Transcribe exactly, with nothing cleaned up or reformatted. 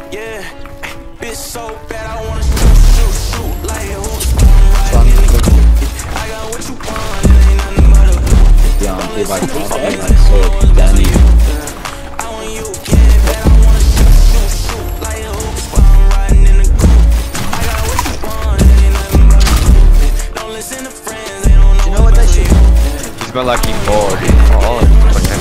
Yeah, bitch so bad I wanna shoot, shoot, shoot like a hoop. I got what you want, it ain't nothing but a Ja, det var så Danny. I want you, yeah, bad I wanna shoot, shoot, shoot like a hoop. I'm riding in the coupe. I got what you want, it ain't nothing but a hoop. Don't listen to friends, they don't know. You know what that shit? He's been like he bored. Oh,